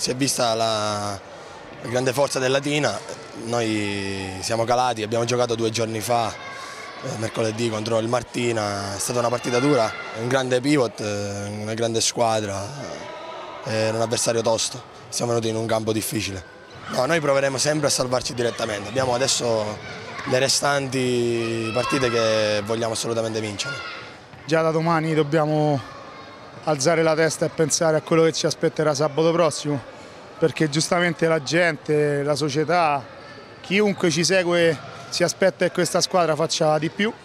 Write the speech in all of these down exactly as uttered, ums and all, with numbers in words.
si è vista la, la grande forza del Latina. Noi siamo calati, abbiamo giocato due giorni fa, eh, mercoledì contro il Martina, è stata una partita dura, un grande pivot, eh, una grande squadra, eh, un avversario tosto. Siamo venuti in un campo difficile. No, noi proveremo sempre a salvarci direttamente, abbiamo adesso le restanti partite che vogliamo assolutamente vincere. Già da domani dobbiamo alzare la testa e pensare a quello che ci aspetterà sabato prossimo, perché giustamente la gente, la società, chiunque ci segue si aspetta che questa squadra faccia di più,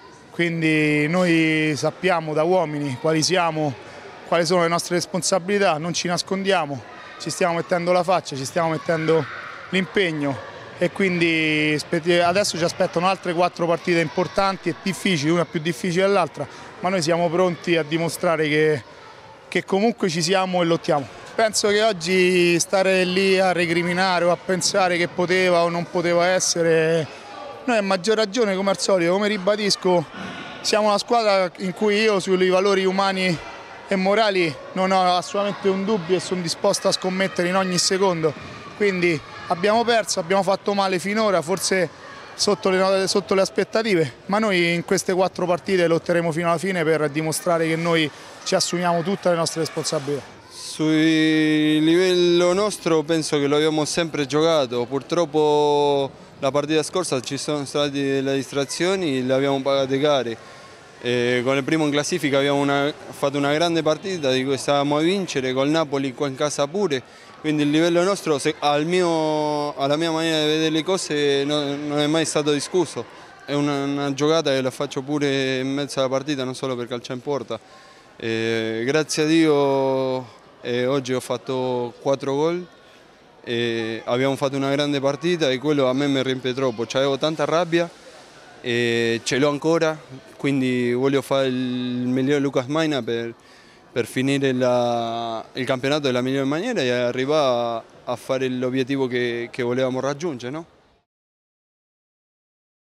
quindi noi sappiamo da uomini quali siamo, quali sono le nostre responsabilità, non ci nascondiamo, ci stiamo mettendo la faccia, ci stiamo mettendo l'impegno e quindi adesso ci aspettano altre quattro partite importanti e difficili, una più difficile dell'altra, ma noi siamo pronti a dimostrare che, che comunque ci siamo e lottiamo. Penso che oggi stare lì a recriminare o a pensare che poteva o non poteva essere, noi a maggior ragione come al solito, come ribadisco, siamo una squadra in cui io sui valori umani e morali non ho assolutamente un dubbio e sono disposto a scommettere in ogni secondo, quindi abbiamo perso, abbiamo fatto male finora, forse sotto le, sotto le aspettative, ma noi in queste quattro partite lotteremo fino alla fine per dimostrare che noi ci assumiamo tutte le nostre responsabilità. Sul livello nostro penso che lo abbiamo sempre giocato, purtroppo la partita scorsa ci sono state delle distrazioni, le abbiamo pagate care. E con il primo in classifica abbiamo una, fatto una grande partita di cui stavamo a vincere, col Napoli qua in casa pure, quindi il livello nostro se, al mio, alla mia maniera di vedere le cose non, non è mai stato discusso. È una, una giocata che la faccio pure in mezzo alla partita, non solo per calciare in porta. E, grazie a Dio e oggi ho fatto quattro gol, e abbiamo fatto una grande partita e quello a me mi riempie troppo, avevo tanta rabbia e ce l'ho ancora, quindi voglio fare il miglior Lucas Maina per, per finire la, il campionato della migliore maniera e arrivare a, a fare l'obiettivo che, che volevamo raggiungere, no?